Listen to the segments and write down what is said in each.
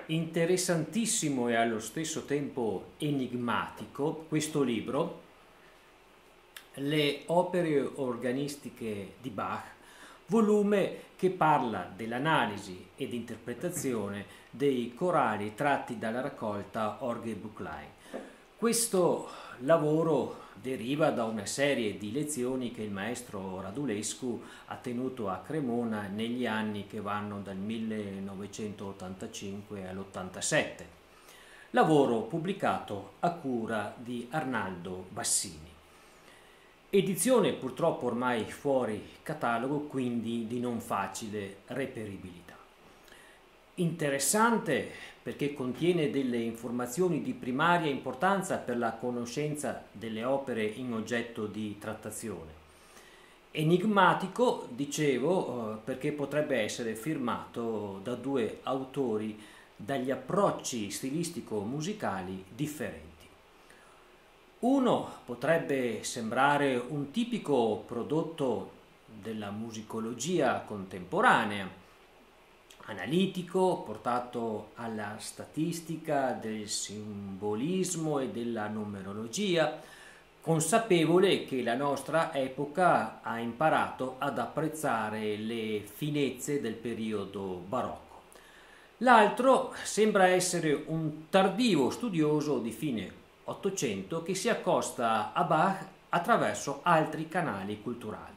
Interessantissimo e allo stesso tempo enigmatico questo libro, Le opere organistiche di Bach, volume che parla dell'analisi ed interpretazione dei corali tratti dalla raccolta Orgelbüchlein. Questo lavoro deriva da una serie di lezioni che il maestro Radulescu ha tenuto a Cremona negli anni che vanno dal 1985 all'87. Lavoro pubblicato a cura di Arnaldo Bassini. Edizione purtroppo ormai fuori catalogo, quindi di non facile reperibilità. Interessante perché contiene delle informazioni di primaria importanza per la conoscenza delle opere in oggetto di trattazione. Enigmatico, dicevo, perché potrebbe essere firmato da due autori dagli approcci stilistico-musicali differenti. Uno potrebbe sembrare un tipico prodotto della musicologia contemporanea, analitico, portato alla statistica del simbolismo e della numerologia, consapevole che la nostra epoca ha imparato ad apprezzare le finezze del periodo barocco. L'altro sembra essere un tardivo studioso di fine Ottocento che si accosta a Bach attraverso altri canali culturali.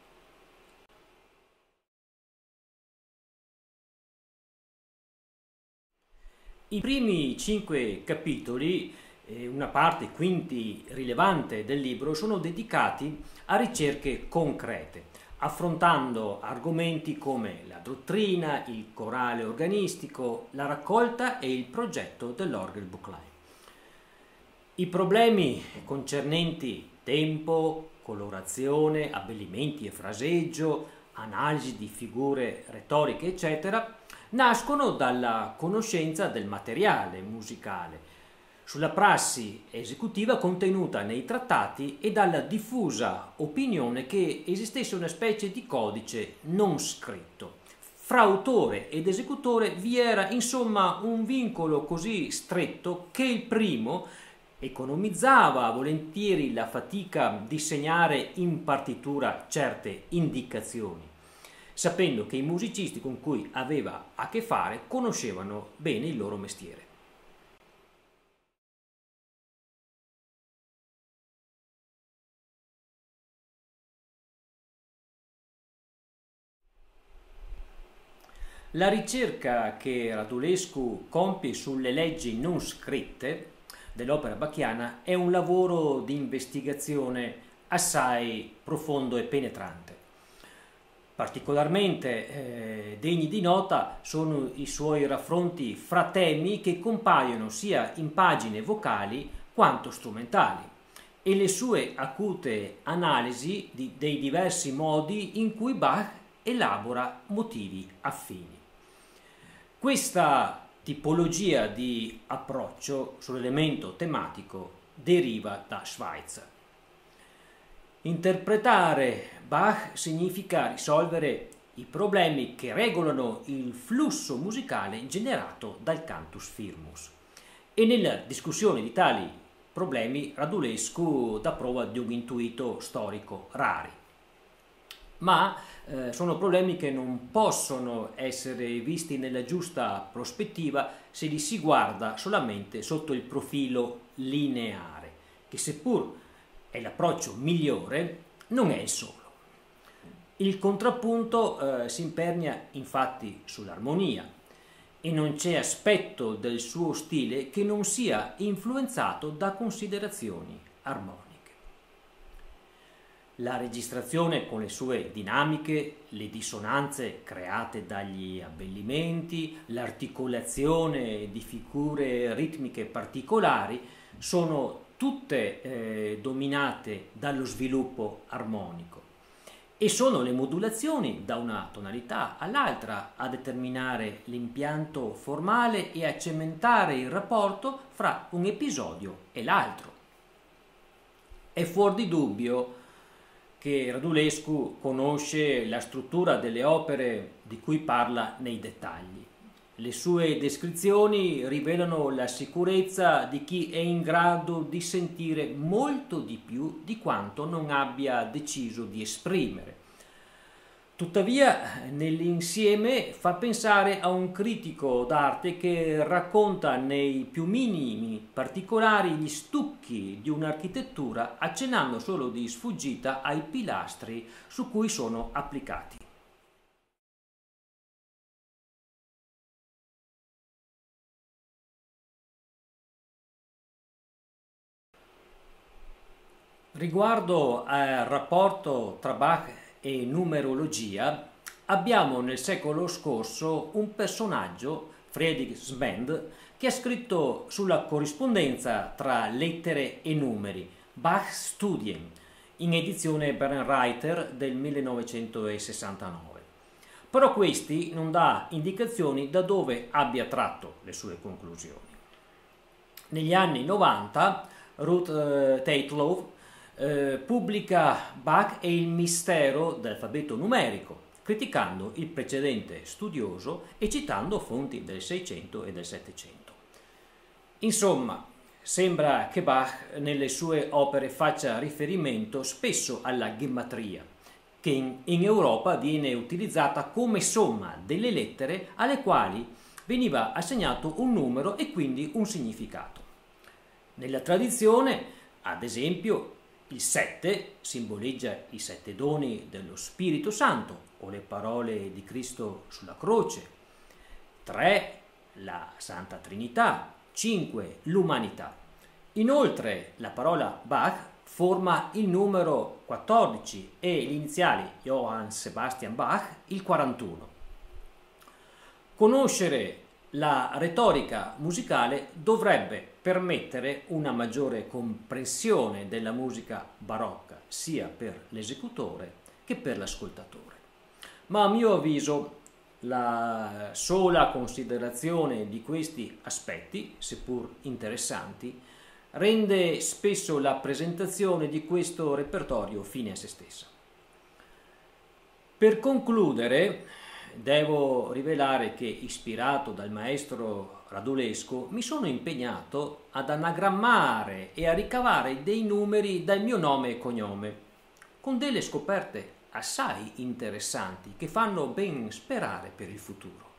I primi 5 capitoli, una parte quindi rilevante del libro, sono dedicati a ricerche concrete, affrontando argomenti come la dottrina, il corale organistico, la raccolta e il progetto dell'Orgelbüchlein. I problemi concernenti tempo, colorazione, abbellimenti e fraseggio, analisi di figure retoriche, eccetera, nascono dalla conoscenza del materiale musicale, sulla prassi esecutiva contenuta nei trattati e dalla diffusa opinione che esistesse una specie di codice non scritto. Fra autore ed esecutore vi era insomma un vincolo così stretto che il primo economizzava volentieri la fatica di segnare in partitura certe indicazioni, sapendo che i musicisti con cui aveva a che fare conoscevano bene il loro mestiere. La ricerca che Radulescu compie sulle leggi non scritte dell'opera bacchiana è un lavoro di investigazione assai profondo e penetrante. Particolarmente degni di nota sono i suoi raffronti fra temi che compaiono sia in pagine vocali quanto strumentali e le sue acute analisi dei diversi modi in cui Bach elabora motivi affini. Questa tipologia di approccio sull'elemento tematico deriva da Schweitzer. Interpretare Bach significa risolvere i problemi che regolano il flusso musicale generato dal cantus firmus. E nella discussione di tali problemi Radulescu dà prova di un intuito storico rari. Ma sono problemi che non possono essere visti nella giusta prospettiva se li si guarda solamente sotto il profilo lineare, che seppur è l'approccio migliore, non è il solo. Il contrappunto si impernia infatti sull'armonia e non c'è aspetto del suo stile che non sia influenzato da considerazioni armoniche. La registrazione con le sue dinamiche, le dissonanze create dagli abbellimenti, l'articolazione di figure ritmiche particolari sono tutte dominate dallo sviluppo armonico e sono le modulazioni da una tonalità all'altra a determinare l'impianto formale e a cementare il rapporto fra un episodio e l'altro. È fuor di dubbio che Radulescu conosce la struttura delle opere di cui parla nei dettagli. Le sue descrizioni rivelano la sicurezza di chi è in grado di sentire molto di più di quanto non abbia deciso di esprimere. Tuttavia, nell'insieme fa pensare a un critico d'arte che racconta nei più minimi particolari gli stucchi di un'architettura, accennando solo di sfuggita ai pilastri su cui sono applicati. Riguardo al rapporto tra Bach e numerologia, abbiamo nel secolo scorso un personaggio, Friedrich Spend, che ha scritto sulla corrispondenza tra lettere e numeri, Bach's Studien, in edizione Bernreiter del 1969. Però questi non dà indicazioni da dove abbia tratto le sue conclusioni. Negli anni 90 Ruth Teitlow pubblica Bach e il mistero dell'alfabeto numerico, criticando il precedente studioso e citando fonti del 600 e del 700. Insomma, sembra che Bach nelle sue opere faccia riferimento spesso alla gemmatria, che in Europa viene utilizzata come somma delle lettere alle quali veniva assegnato un numero e quindi un significato. Nella tradizione, ad esempio, il 7 simboleggia i 7 doni dello Spirito Santo o le parole di Cristo sulla croce, 3 la Santa Trinità, 5 l'umanità. Inoltre la parola Bach forma il numero 14 e gli iniziali Johann Sebastian Bach il 41. Conoscere la retorica musicale dovrebbe permettere una maggiore comprensione della musica barocca sia per l'esecutore che per l'ascoltatore. Ma a mio avviso la sola considerazione di questi aspetti, seppur interessanti, rende spesso la presentazione di questo repertorio fine a se stessa. Per concludere, devo rivelare che, ispirato dal maestro Radulesco, mi sono impegnato ad anagrammare e a ricavare dei numeri dal mio nome e cognome, con delle scoperte assai interessanti che fanno ben sperare per il futuro.